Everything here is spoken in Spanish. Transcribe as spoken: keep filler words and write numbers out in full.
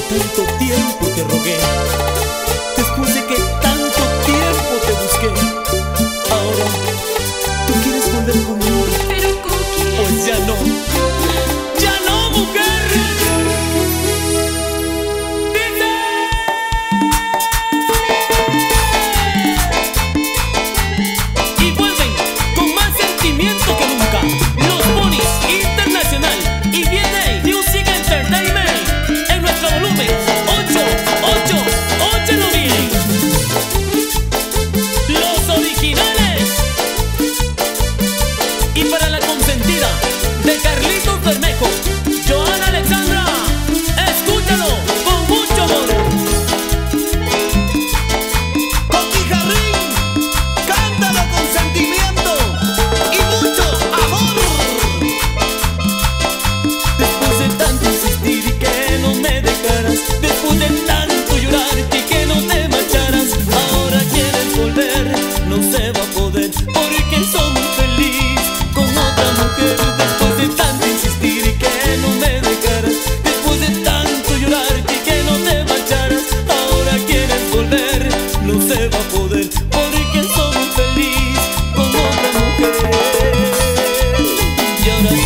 tanto tiempo te rogué, después de que tanto tiempo te busqué, ahora tú quieres volver conmigo. ¿Pero con quién? Pues ya no, ya no, mujer. Y vuelven con más sentimiento que nunca, los Bunnies Internacional, y viene Music Entertainment en nuestro volumen ocho ocho, óyelo bien, los originales. Y para la consentida de Carlitos Bermejo, Joana Alexandra, escúchalo con mucho amor. Coqui Jarrín, cántalo con sentimiento y mucho amor. Después de tanto insistir y que no me dejaras, después de tanto llorar y que no te marcharas, ahora quieres volver, no se va a poder, porque soy muy feliz con otra mujer. Después de tanto insistir y que no me dejaras, después de tanto llorar y que no te marcharas, ahora quieres volver, no se va a poder, porque soy muy feliz con otra mujer. Y ahora